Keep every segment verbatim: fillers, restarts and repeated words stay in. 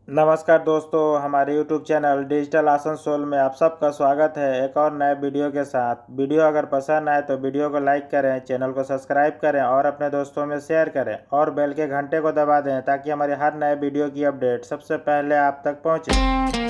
नमस्कार दोस्तों, हमारे यूट्यूब चैनल डिजिटल आसनसोल में आप सबका स्वागत है एक और नए वीडियो के साथ। वीडियो अगर पसंद आए तो वीडियो को लाइक करें, चैनल को सब्सक्राइब करें और अपने दोस्तों में शेयर करें और बेल के घंटे को दबा दें ताकि हमारे हर नए वीडियो की अपडेट सबसे पहले आप तक पहुंचे।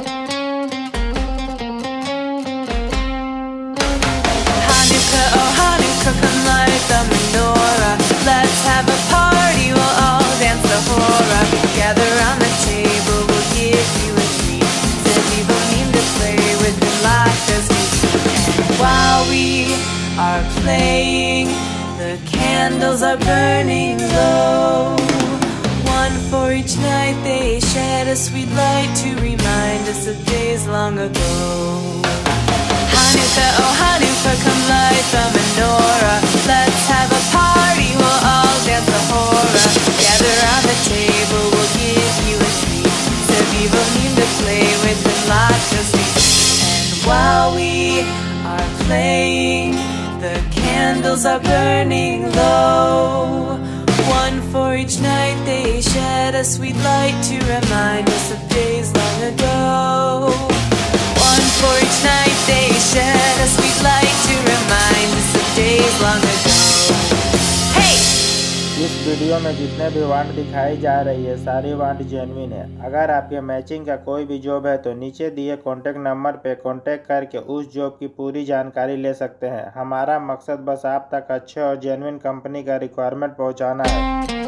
Gather around the table, we'll give you a treat. Said we both need to play with the light as we speak. And while we are playing, the candles are burning low. One for each night, they shed a sweet light to remind us of days long ago. Hanukkah, oh Hanukkah, come light the menorah. Let's have a party, we'll all dance the hora. Gather around the table, we'll give you a treat. So people need to play with the lights as we speak. And while we are playing, the candles are burning low. One for each night, they shed a sweet light to remind us of days long ago. One for each night, they shed a sweet light to remind us of days long ago. इस video में जितने भी want दिखाई जा रही है सारी want genuine है। अगर आपके मैचिंग का कोई भी जॉब है तो नीचे दिए कॉन्टैक्ट नंबर पे कॉन्टैक्ट करके उस जॉब की पूरी जानकारी ले सकते हैं। हमारा मकसद बस आप तक अच्छे और जेन्युइन कंपनी का रिक्वायरमेंट पहुंचाना है।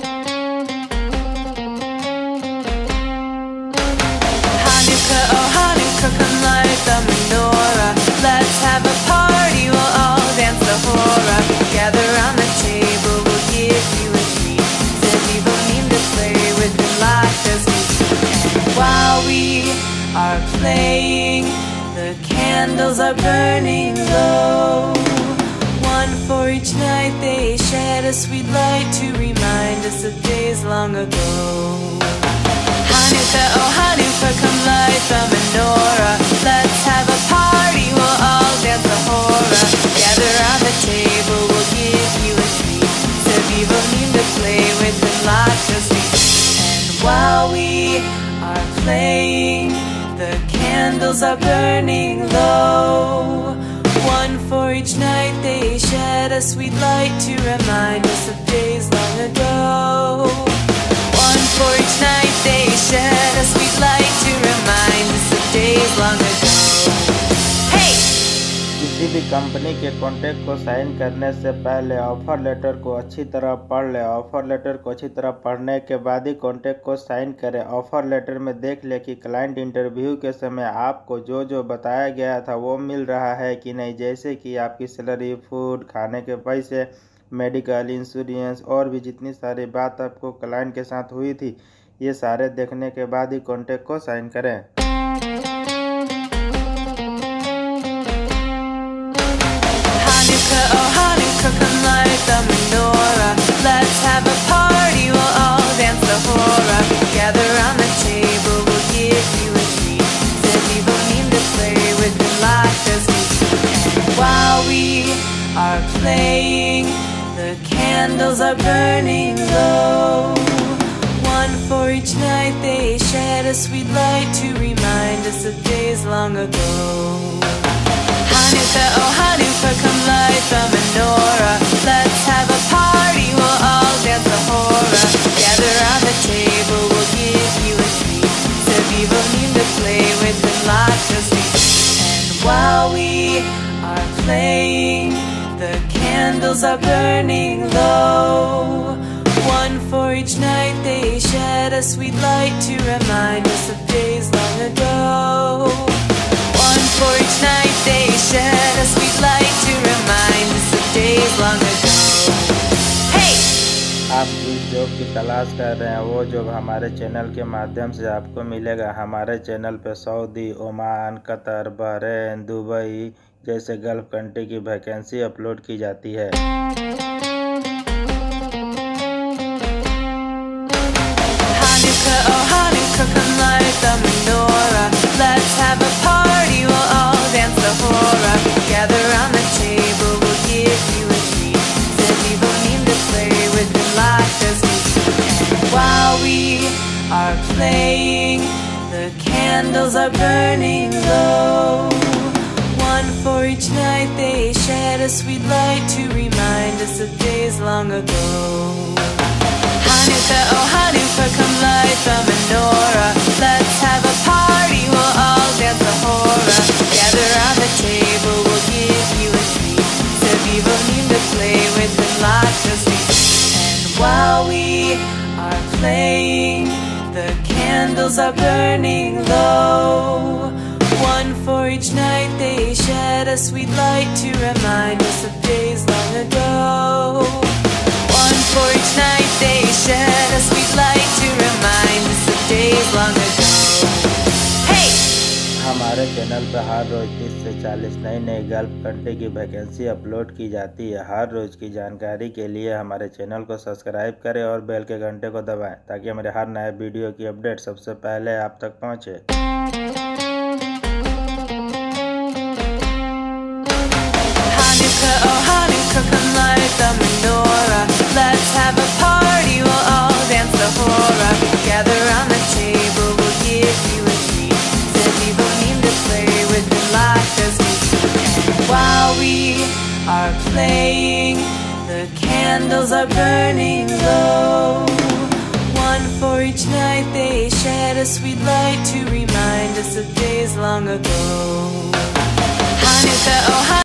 Hanukkah, oh Hanukkah, come light the menorah. Let's have a party, we'll all dance the hora. Gather around the table, we'll give you a treat. Said we both need to play with the light as we speak. And while we are playing, the candles are burning low. One for each night, they shed a sweet light to remind us of days long ago. Hanukkah, oh Hanukkah, come light the menorah. Let's have a party, we'll all dance the hora. Gather around the table, we'll give you a treat. So people need to play with the lights as we speak. And while we are playing, the candles are burning low. One for each night, they shed a sweet light to remind us of days long ago. One for each night, they shed a sweet light to remind us of days long ago. Hey! किसी भी company के contract को sign करने से पहले offer letter को अच्छी तरह पढ़ लें। ऑफर लेटर को अच्छी तरह पढ़ने के बाद ही कॉन्ट्रैक्ट को साइन करें। ऑफर लेटर में देख लें कि क्लाइंट इंटरव्यू के समय आपको जो जो बताया गया था वो मिल रहा है कि नहीं, जैसे कि आपकी सैलरी, फूड, खाने के पैसे, मेडिकल इंश्योरेंस और भी जितनी सारी बात आपको क्लाइंट के साथ हुई थी, ये सारे देखने के बाद ही कॉन्ट्रैक्ट को साइन करें। Hanukkah, oh Hanukkah, come light the menorah. Let's have a party, we'll all dance the hora. Gather around the table, we'll give you a treat. Said we both need to play with the light as we speak. And while we are playing, the candles are burning low. One for each night, they shed a sweet light to remind us of days long ago. Hanukkah, oh Hanukkah, come light the menorah. Let's have a party, we'll all dance the hora. Gather around the table, we'll give you a treat. So people need to play with the lights as we speak. And while we are playing, the candles are burning low. One for each night, they shed a sweet light to remind us of days long ago. One for each night, they shed a sweet light to remind us of days long ago. Hey! आप जिस job की तलाश कर रहे हैं वो job हमारे channel के माध्यम से आपको मिलेगा। हमारे चैनल पे Saudi, Oman, Qatar, Bahrain, Dubai जैसे गल्फ कंट्री की वैकेंसी अपलोड की जाती है। Hanukkah, oh Hanukkah, come light the menorah. Let's have a party, we'll all dance the hora. Gather around the table, we'll give you a treat. Said we both need to play with the light as we speak. And while we are playing, the candles are burning low. One for each night they shed a sweet light to remind us of days long ago. Hanukkah, oh Hanukkah, come light the menorah. Let's have a party, we'll all dance the hora. Gather around the table, we'll give you a treat. Sevivonim to play with and lots of sweets. And while we are playing, the candles are burning low. One for each night they shed a sweet light to remind us of days long ago. One for each night they shed a sweet light to remind us of days long ago. Hey! हमारे channel पर हर रोज़ तीस से चालीस नई नई Gulf country की वैकेंसी अपलोड की जाती है। हर रोज़ की जानकारी के लिए हमारे चैनल को सब्सक्राइब करें और बेल के घंटे को दबाएं ताकि हमारे हर नए वीडियो की अपडेट सबसे पहले आप तक पहुंचे। Hanukkah, oh Hanukkah, come light the menorah. Let's have a party, we'll all dance the hora. Gather around the table, we'll give you a treat. Sevivonim to play with and lots of sweets. And while we are playing, the candles are burning low. One for each night they shed a sweet light to remind us of days long ago. Hanukkah, oh Hanukkah.